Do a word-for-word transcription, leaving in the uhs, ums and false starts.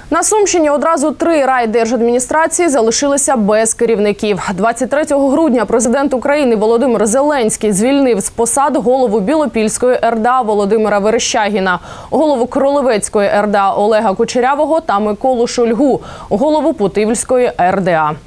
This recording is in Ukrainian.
На Сумщині одразу три райдержадміністрації залишилися без керівників. двадцять третього грудня президент України Володимир Зеленський звільнив з посад голову Білопільської ер де а Володимира Верещагіна, голову Кролевецької ер де а Олега Кучерявого та Миколу Шульгу, голову Путивльської ер де а.